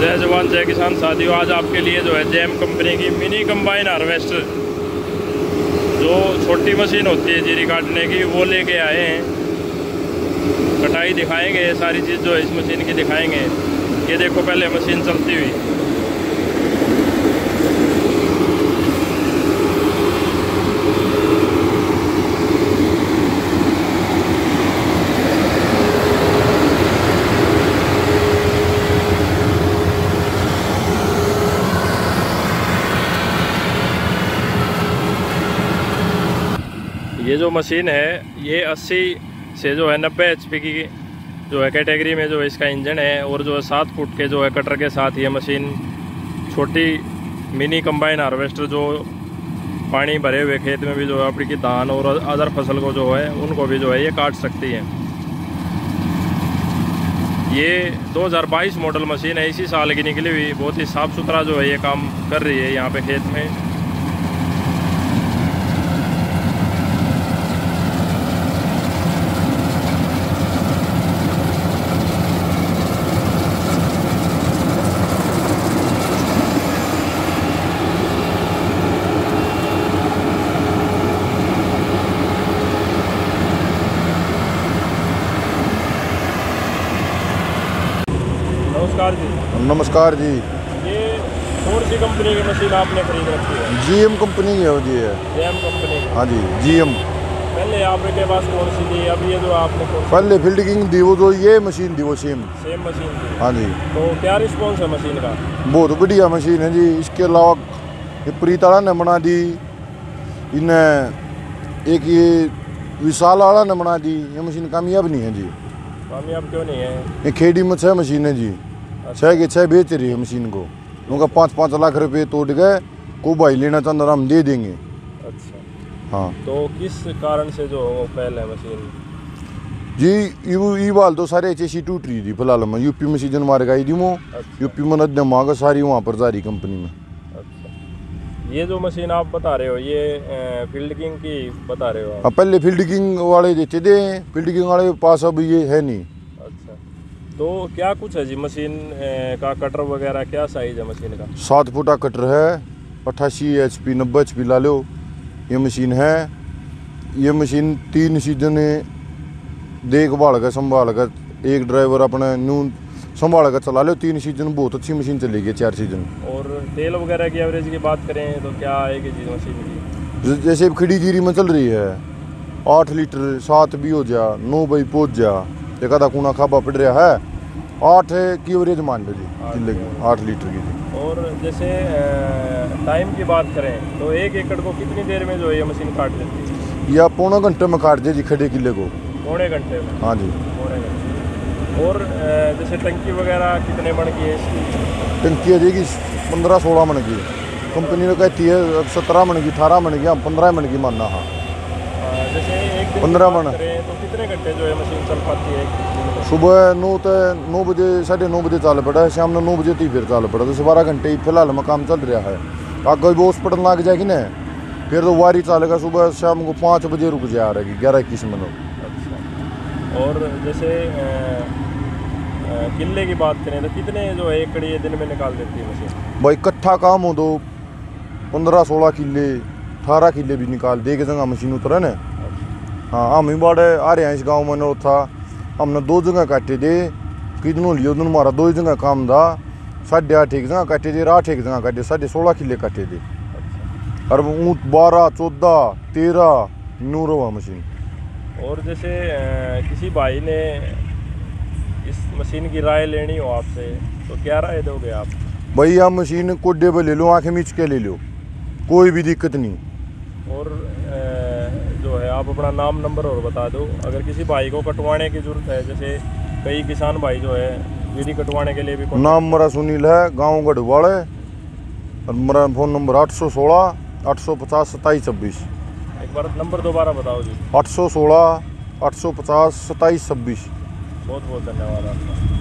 जय जवान जय किसान साथियों, आज आपके लिए जो है जेएम कंपनी की मिनी कंबाइन हार्वेस्टर, जो छोटी मशीन होती है जीरी काटने की, वो लेके आए हैं। कटाई दिखाएंगे, सारी चीज़ जो है इस मशीन की दिखाएंगे। ये देखो पहले मशीन चलती हुई। ये जो मशीन है ये 80 से जो है 90 HP की जो है कैटेगरी में जो है इसका इंजन है, और जो है 7 फुट के जो है कटर के साथ ये मशीन छोटी मिनी कंबाइन हार्वेस्टर जो पानी भरे हुए खेत में भी जो है अपनी धान और अदर फसल को जो है उनको भी जो है ये काट सकती है। ये 2022 मॉडल मशीन है, इसी साल की निकली हुई। बहुत ही साफ़ सुथरा जो है ये काम कर रही है यहाँ पे खेत में। नमस्कार जी। नमस्कार जी। ये कौन सी कंपनी की मशीन आपने खरीद रखी है? जीएम कंपनी की है जी। है जेएम कंपनी की? हाँ जी, जीएम। पहले आपके पास कौन सी थी? अभी ये जो आपने पहले फील्ड किंग थी, वो जो ये मशीन थी वो सेम मशीन थी। हाँ जी। तो क्या रिस्पॉन्स है मशीन का? बहुत बढ़िया मशीन है जी। इसके अलावा ये प्रीताड़ा ने बना दी, इन्हें एक ये विशाल वाला ने बना दी। ये मशीन कामयाब नहीं है जी। कामयाब क्यों नहीं है? ये खेड़ी में 6 मशीन है जी। 6 के 6 बेच रही है मशीन को। उनका 5-5 लाख रुपए तोड़ गए। को भाई लेना चाहता हम दे देंगे। अच्छा हाँ। तो किस कारण से जो पहले मशीन जी ये वाल तो सारे एचएसी टूट रही थी फिलहाल में। यूपी में सीजन मार गई थी वो। अच्छा। यूपी में नद्य मांगा सारी वहाँ पर जा रही कंपनी में। अच्छा, ये जो मशीन आप बता रहे हो ये फील्ड किंग की बता रहे हो आप? पहले फील्ड किंग वाले देते थे, फील्ड किंग वाले के पास अब ये है नहीं। अच्छा, तो क्या कुछ है जी मशीन का? कटर वगैरह क्या साइज है मशीन का? 7 फुटा कटर है, 88 HP 90 HP ला लो ये मशीन है। ये मशीन 3 सीजन देखभाल कर संभाल कर एक ड्राइवर अपने नून संभाल कर चला लो। 3 सीजन बहुत अच्छी मशीन चलेगी, 4 सीजन। और तेल वगैरह की एवरेज की बात करें तो क्या आएगी जी मशीन की? जैसे खड़ी जीरी में चल रही है 8 लीटर 7 भी हो जा 9 बजे पहुँच जा। एक आधा कूना खाबा पड़ रहा है, 8 की एवरेज मान लो जी किले की, 8 लीटर की जी। और जैसे टाइम की बात करें तो 1 एकड़ को कितनी देर में जो है ये मशीन काट देती है? या पौने घंटे में काट दे जी खड़े किले को। पौने घंटे में? हाँ जी, पौने घंटे। और जैसे टंकी वगैरह कितने मन की है इसकी? टंकी आ जाएगी 15-16 मन की। कंपनी ने कहती है 17 मन की, 18 मन की, हम 15 मन की मानना। हाँ, जैसे एक दिन 15 मन तो कितने घंटे जो है मशीन चल पाती है? सुबह 9 बजे 9:30 बजे चाल पड़ा है, शाम 9 बजे तक फिर चाल पड़ा। 12 घंटे ही फिलहाल में काम चल रहा है। आगे भी हॉस्पिटल लग जाएगी ना, फिर तो वारी चलेगा। सुबह शाम को 5 बजे रुक जा रहेगी 11-21 मिनट। अच्छा, और जैसे किले की बात करें तो कितने जो है एकड़ ये दिन में निकाल देती है मशीन? भाई इकट्ठा काम हो तो 15-16 किले 18 किले भी निकाल दे के जगह मशीन उतरे ना। हाँ, हम ही बड़े आ रहे हैं इस गाँव में। था हमने 2 जगह काटे थे, कितनों लियो दोनों हमारा 2 जगह काम था। 8.5 एक जगह काटे थे, 8 एक जगह काटे, 16.5 किले काटे थे। और ऊँट 12, 14, 13 नूर हुआ मशीन। और जैसे किसी भाई ने इस मशीन की राय लेनी हो आपसे तो क्या राय दोगे आप? भाई आप मशीन कोडे पर ले लो, आँखें मीच के ले लो, कोई भी दिक्कत नहीं। और जो है आप अपना नाम नंबर और बता दो, अगर किसी भाई को कटवाने की ज़रूरत है। जैसे कई किसान भाई जो है जीरी कटवाने के लिए भी। नाम मेरा सुनील है, गाँव गढ़वाड़े, और मेरा फ़ोन नंबर 816 850 2726। एक बार नंबर दोबारा बताओ जी। 816 850 2726। बहुत बहुत धन्यवाद आपका।